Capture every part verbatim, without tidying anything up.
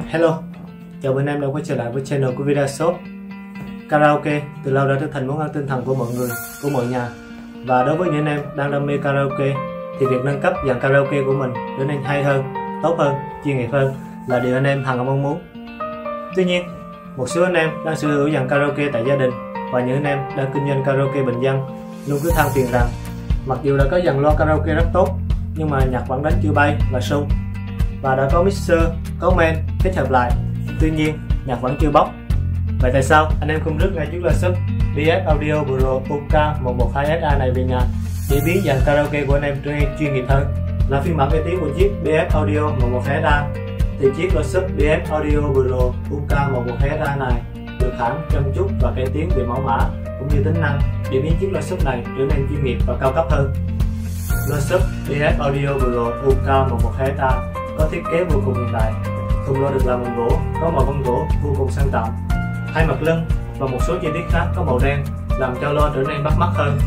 Hello, chào mừng em đã quay trở lại với channel của Vidashop. Karaoke từ lâu đã trở thành món ăn tinh thần của mọi người, của mọi nhà. Và đối với những em đang đam mê karaoke thì việc nâng cấp dàn karaoke của mình trở nên hay hơn, tốt hơn, chuyên nghiệp hơn là điều anh em hằng mong muốn. Tuy nhiên, một số anh em đang sở hữu dàn karaoke tại gia đình và những anh em đang kinh doanh karaoke bình dân luôn cứ than phiền rằng mặc dù đã có dàn loa karaoke rất tốt nhưng mà nhạc vẫn đánh chưa bay và sung, và đã có mixer, có main kết hợp lại, tuy nhiên nhạc vẫn chưa bóc. Vậy tại sao anh em không rước ngay chiếc loa sub bê ét Audio Pro u ca một một hai S A này về nhà để biến dàn karaoke của anh em trở nên chuyên nghiệp hơn? Là phiên bản cải tiến của chiếc bê ét Audio một một hai S A thì chiếc loa sub bê ét Audio Pro u ca một một hai S A này được hãng chăm chút và cải tiến về mẫu mã cũng như tính năng để biến chiếc loa sub này trở nên chuyên nghiệp và cao cấp hơn. Loa sub bê ét Audio Pro u ca một một hai S A có thiết kế vô cùng hiện đại. Thùng loa được làm bằng gỗ, có màu vân gỗ vô cùng sang trọng. Hai mặt lưng và một số chi tiết khác có màu đen làm cho loa trở nên bắt mắt hơn.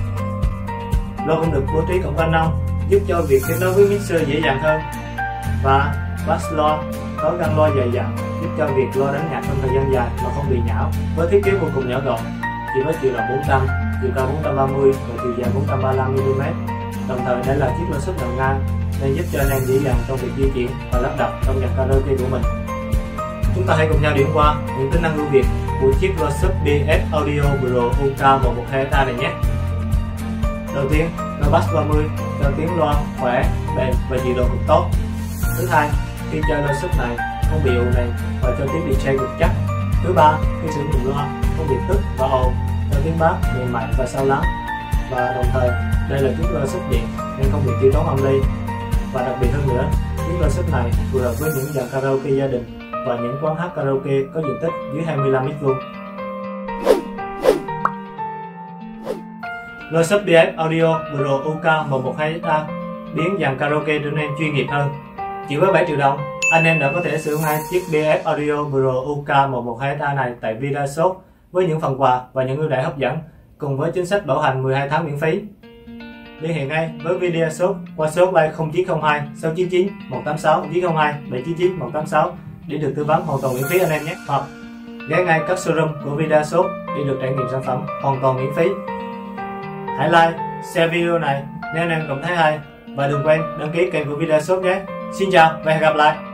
Loa cũng được bố trí cổng canon giúp cho việc kết nối với mixer dễ dàng hơn. Và bass loa có găng loa dày dặn giúp cho việc loa đánh nhạc trong thời gian dài mà không bị nhão. Với thiết kế vô cùng nhỏ gọn, chỉ với chiều rộng bốn trăm, chiều cao bốn trăm ba mươi và chiều dài bốn trăm ba mươi lăm mi li mét. Đồng thời đây là chiếc loa sub nằm ngang nên giúp cho anh em dễ dàng trong việc di chuyển và lắp đặt trong dàn karaoke của mình. Chúng ta hãy cùng nhau điểm qua những tính năng ưu việt của chiếc loa sub bê ét Audio Pro u ca một một hai S A này nhé. Đầu tiên, loa bass ba mươi cho tiếng loa khỏe, bền và nhiệt độ cực tốt. Thứ hai, khi chơi loa sub này không bị ồn ào và cho tiếng đi jay cực chắc. Thứ ba, khi sử dụng loa không bị tức và ồn, cho tiếng bass mềm mại và sâu lắng. Và đồng thời, đây là chiếc loa sub điện nên không bị tiêu tốn âm ly. Và đặc biệt hơn nữa, chiếc loa sub này phù hợp với những dàn karaoke gia đình và những quán hát karaoke có diện tích dưới hai mươi lăm mét vuông. Loa sub bê ét Audio Pro u ca một một hai S A biến dàn karaoke trở nên chuyên nghiệp hơn. Chỉ với bảy triệu đồng, anh em đã có thể sử dụng ngay chiếc bê ét Audio Pro u ca một một hai S A này tại Vidashop với những phần quà và những ưu đãi hấp dẫn cùng với chính sách bảo hành mười hai tháng miễn phí. Liên hệ ngay với Vidashop qua số hotline không chín không hai sáu chín chín một tám sáu chín không hai bảy chín chín một tám sáu để được tư vấn hoàn toàn miễn phí anh em nhé. Hoặc ghé ngay các showroom của Vidashop để được trải nghiệm sản phẩm hoàn toàn miễn phí. Hãy like, share video này nếu anh em cảm thấy hay và đừng quên đăng ký kênh của Vidashop nhé. Xin chào và hẹn gặp lại.